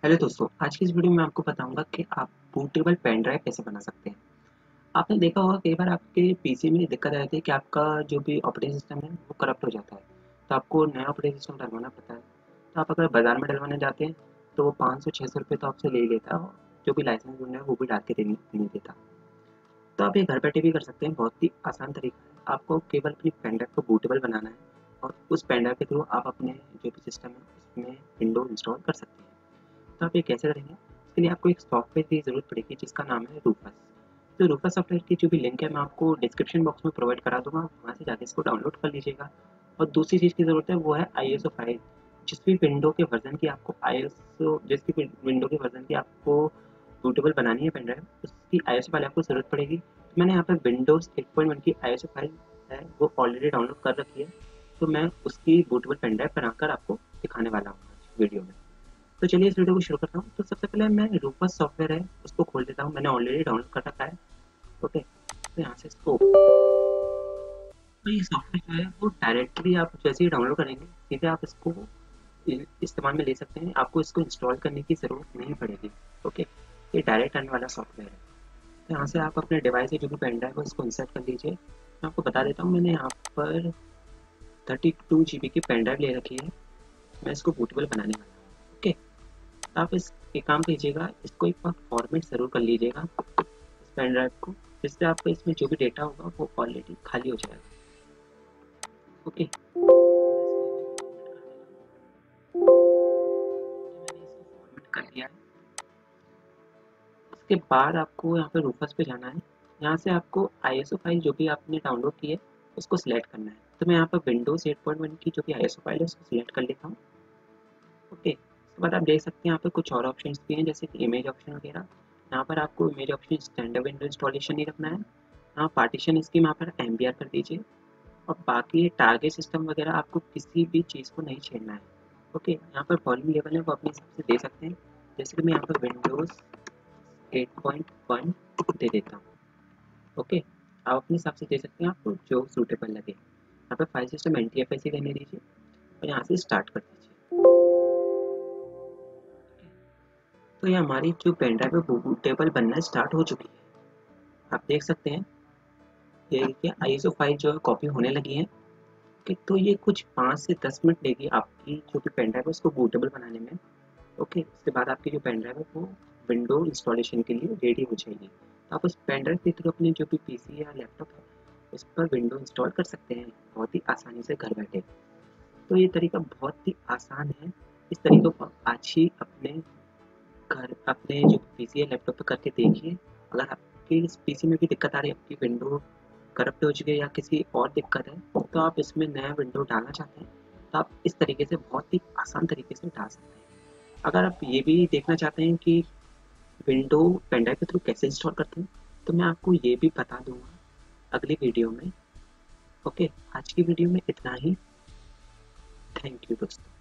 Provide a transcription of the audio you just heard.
Hello दोस्तों, आज की इस वीडियो में आपको बताऊंगा कि आप बूटेबल पेन ड्राइव कैसे बना सकते हैं। आपने देखा होगा कई बार आपके पीसी में दिक्कत आ जाती है कि आपका जो भी ऑपरेटिंग सिस्टम है वो करप्ट हो जाता है, तो आपको नया ऑपरेटिंग सिस्टम डलवाना पड़ता है। तो आप अगर बाज़ार में डलवाने जाते हैं तो वो 500-600 रुपये तो आपसे ले ही लेता है, और जो भी लाइसेंस ढूंढना है वो भी डाल के नहीं देता। तो आप ये घर बैठे भी कर सकते हैं, बहुत ही आसान तरीका है। आपको केवल अपनी पेन ड्राइव को बूटेबल बनाना है और उस पेन ड्राइव के थ्रू आप अपने जो भी सिस्टम है उसमें विंडो इंस्टॉल कर सकते हैं। तो आप ये कैसे करेंगे? इसके लिए आपको एक सॉफ्टवेयर की ज़रूरत पड़ेगी जिसका नाम है रूफस। तो रूफस सॉफ्टवेयर की जो भी लिंक है मैं आपको डिस्क्रिप्शन बॉक्स में प्रोवाइड करा दूँगा, वहाँ से जाके इसको डाउनलोड कर लीजिएगा। और दूसरी चीज़ की ज़रूरत है वो है आईएसओ फाइल। जिस भी विंडो के वर्ज़न की आपको आईएसओ जिस भी विंडो के वर्ज़न की आपको बूटेबल बनानी है पेन ड्राइव, उसकी आईएसओ फाइल आपको ज़रूरत पड़ेगी। तो मैंने यहाँ पे विंडोज़ 8.1 की आईएसओ फाइल है वो ऑलरेडी डाउनलोड कर रखी है। तो मैं उसकी बूटेबल पेन ड्राइव बनाकर आपको दिखाने वाला हूँ आज वीडियो में। तो चलिए इस वीडियो को शुरू करता हूँ। तो सबसे पहले मैं रूपस सॉफ्टवेयर है उसको खोल देता हूँ, मैंने ऑलरेडी डाउनलोड कर रखा है। ओके, तो यहाँ से इसको तो ये सॉफ्टवेयर जो है वो डायरेक्टली आप जैसे ही डाउनलोड करेंगे सीधे आप इसको इस्तेमाल में ले सकते हैं, आपको इसको इंस्टॉल करने की ज़रूरत नहीं पड़ेगी। ओके, ये डायरेक्ट आने वाला सॉफ्टवेयर है। तो यहाँ से आप अपने डिवाइस से जो भी पेन ड्राइव है उसको इंसर्ट कर लीजिए। मैं आपको बता देता हूँ, मैंने यहाँ पर 32 GB की पेन ड्राइव ले रखी है। मैं इसको बूटेबल बनाने वाला हूँ। ओके, आप इस एक काम कीजिएगा, इसको एक बार फॉर्मेट ज़रूर कर लीजिएगा इस पेन ड्राइव को, जिससे आपका इसमें जो भी डेटा होगा वो ऑलरेडी खाली हो जाएगा। ओके, मैंने इसको फॉर्मेट कर दिया है। उसके बाद आपको यहाँ पे रूफस पे जाना है। यहाँ से आपको आईएसओ फाइल जो भी आपने डाउनलोड की है उसको सिलेक्ट करना है। तो मैं यहाँ पर विंडोज़ 8.1 की जो भी आईएसओ फाइल है उसको सिलेक्ट कर लेता हूँ। ओके, उसके बाद आप देख सकते हैं यहाँ पे कुछ और ऑप्शंस भी हैं, जैसे कि इमेज ऑप्शन वगैरह। यहाँ पर आपको image option standard window installation ही रखना है। यहाँ पार्टीशन स्कीम यहाँ पर एम्बियर कर दीजिए। और बाकी टारगेट सिस्टम वगैरह आपको किसी भी चीज़ को नहीं छेड़ना है। ओके, यहाँ पर वॉल्यूम लेवल है वो अपने हिसाब से दे सकते हैं, जैसे कि मैं यहाँ पर विंडोज़ 8.1 दे देता हूँ। ओके, आप अपने हिसाब से दे सकते हैं, आपको जो सूटेबल लगे। यहाँ पर फाइल सिस्टम NTFS ही रहने दीजिए और यहाँ से स्टार्ट कर दीजिए। तो ये हमारी जो पेन ड्राइव है बूटेबल बनना स्टार्ट हो चुकी है। आप देख सकते हैं ये देखिए आईएसओ फाइल जो है कॉपी होने लगी है। ओके, तो ये कुछ 5 से 10 मिनट लेगी आपकी जो कि पेन ड्राइव है उसको बूटेबल बनाने में। ओके, उसके बाद आपकी जो पेन ड्राइव है वो विंडो इंस्टॉलेशन के लिए रेडी हो जाएगी। तो आप उस पेन ड्राइव के थ्रू अपने जो भी पीसी या लैपटॉप है उस पर विंडो इंस्टॉल कर सकते हैं बहुत ही आसानी से घर बैठे। तो ये तरीका बहुत ही आसान है। इस तरीके को आप आज ही अपने घर अपने जो पीसी या लैपटॉप पे करके देखिए। अगर आपकी इस पीसी में भी दिक्कत आ रही है, आपकी विंडो करप्ट हो चुकी है या किसी और दिक्कत है, तो आप इसमें नया विंडो डालना चाहते हैं तो आप इस तरीके से बहुत ही आसान तरीके से डाल सकते हैं। अगर आप ये भी देखना चाहते हैं कि विंडो पेन ड्राइव के थ्रू कैसे इंस्टॉल करते हैं, तो मैं आपको ये भी बता दूंगा अगली वीडियो में। ओके, आज की वीडियो में इतना ही। थैंक यू दोस्तों।